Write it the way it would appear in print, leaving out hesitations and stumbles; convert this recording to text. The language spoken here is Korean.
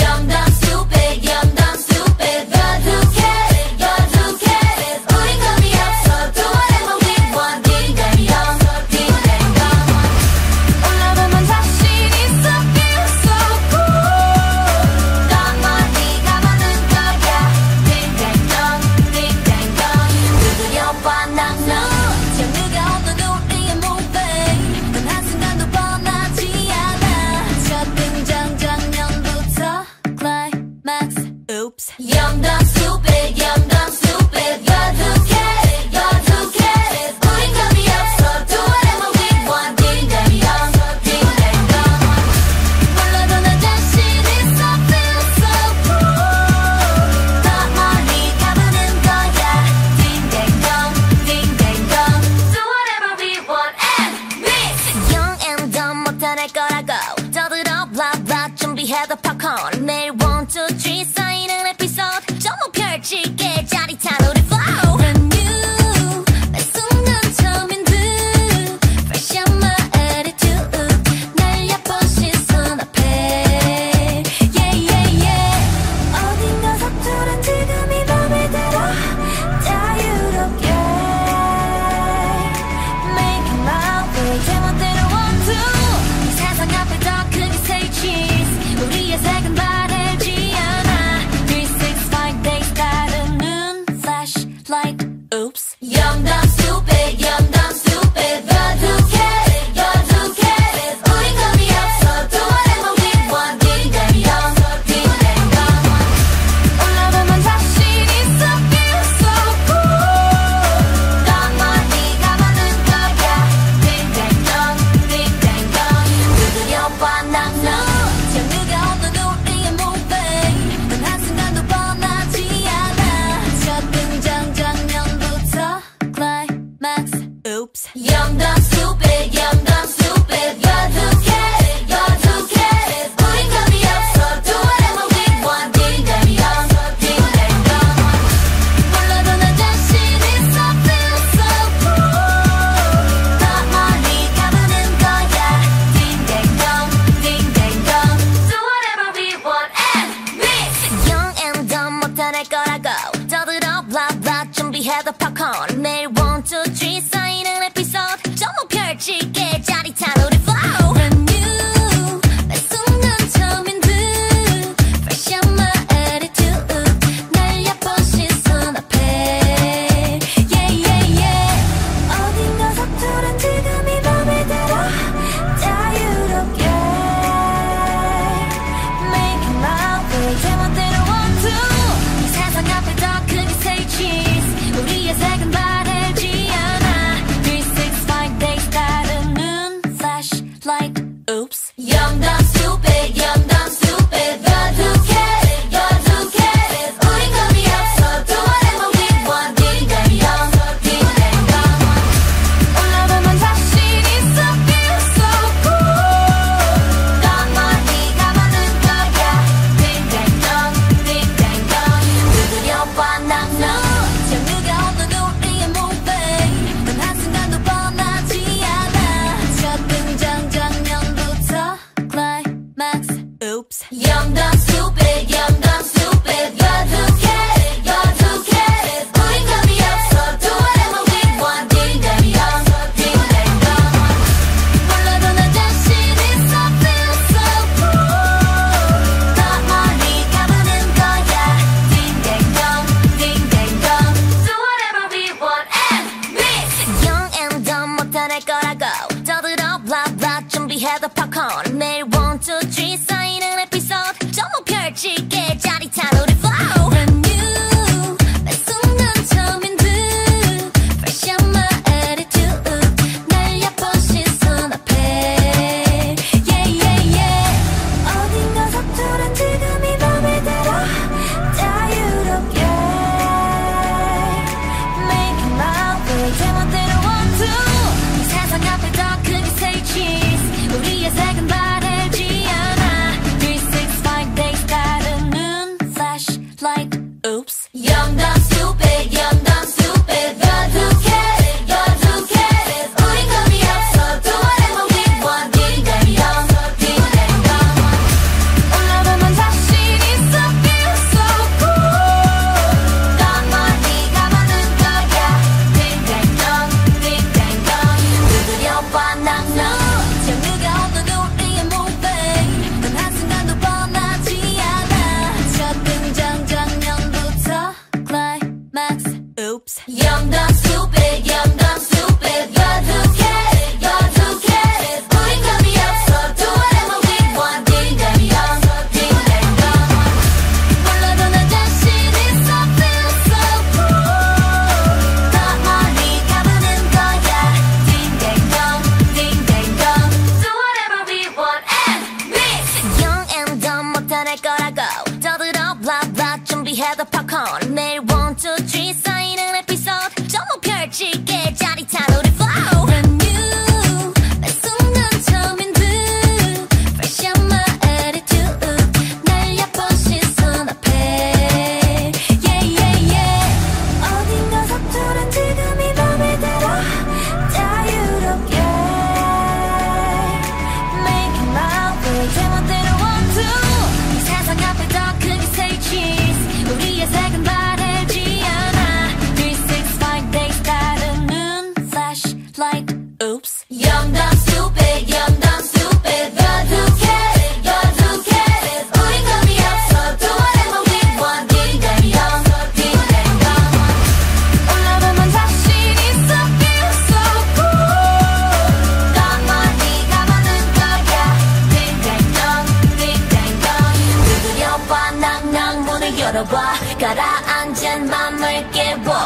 Young, dumb, stupid, young, dumb, stupid. You're too careless, you're too careless. 우린 겁이 없어, do whatever we want. Ding dang dong, ding dang dong. 올라가면 자신 있어, feel so cool. 더 멀리 가면은 거야. Ding dang dong, ding dang dong. 두드려봐 난 너. 누가 없는 우리의 movie. 단 한순간도 뻔하지 않아. 첫 등장 장면부터 climax. Oops. Young, dumb, stupid, young, dumb, stupid. You're too careless, you're too careless. 우린 겁이 없어, do whatever we want. Ding dang dong, ding dang dong. 몰라도 난 자신 있어, feel so cool. 더 멀리 가면은 거야. Ding dang dong, ding dang dong. Do whatever we want and mix. Young and dumb 못할 거라고 떠들어 blah blah 준비해도 popcorn. 매일 1, 2, 3 쌓이는 에피소드 전부 펼칠게 짜릿한 우리 flow. Brand new 매 순간 처음인 듯 fresh on my attitude. 날려본 시선 앞에 yeah yeah yeah. 어딘가 서투른 지금이 맘에 들어 자유롭게 making my way 제멋대로 want to. 이 세상 앞에 더 크게 say cheese. 우리의 색은 바래지 않아. 365 days 다루는 flashlight. Oops. Young, dumb, stupid, young, dumb, stupid. You're too careless, you're too careless. 우린 겁이 없어, do whatever we want. Ding dang dong, ding dang dong. 올라가면 자신 있어, feel so cool. 더 멀리 가면은 거야. Ding dang dong, ding dang dong. 두드려봐 난 너. 누가 없는 우리의 movie. 단 한순간도 뻔하지 않아. 첫 등장 장면부터 climax. Oops. Young, dumb, stupid, young, dumb, stupid. You're too careless, you're too careless. 우린 겁이 없어, do whatever we want. Ding dang dong, ding dang dong. 몰라도 난 자신 있어, feel so cool. 더 멀리 가면은 거야. Ding dang dong, ding dang dong. Do whatever we want and mix. Young and dumb 못할 거라고 떠들어 blah blah 준비해도 popcorn. 매일 1, 2, 3 쌓이는 에피소드 전부 펼칠게 짜릿한 우리 flow. Brand new 매 순간 처음인 듯 fresh on my attitude. 날려본 시선 앞에 yeah yeah yeah. 어딘가 서투른 지금이 맘에 들어 자유롭게 making my way 제멋대로 want to. 이 세상 앞에 더 크게 say cheese. 우리의 색 위해 더 팝콘 매일 1, 2, 3 쌓이는 에피소드 전부 펼칠게 짜릿한 우리 flow Brand new 매 순간 처음인 듯 Fresh on my attitude 날 예쁜 시선 앞에 Yeah yeah yeah 어딘가 서투른 지금이 맘에 들어 자유롭게 Making my way 제멋대로 want to 이 세상 앞에 더 크게 say cheese 우리의 색은 바래지 않아 365 days 다르는 flashlight oops Young dumb stupid Young dumb stupid You're too careless You're too careless 우린 겁이 없어 Do whatever we want Ding dang dong Ding dang dong 올라가면 자신 있어 Feel so cool 넌 멀리 가면은 거야 Ding dang dong Ding dang dong 두드려봐 낭낭 문을 열어봐 가라앉은 맘을 깨워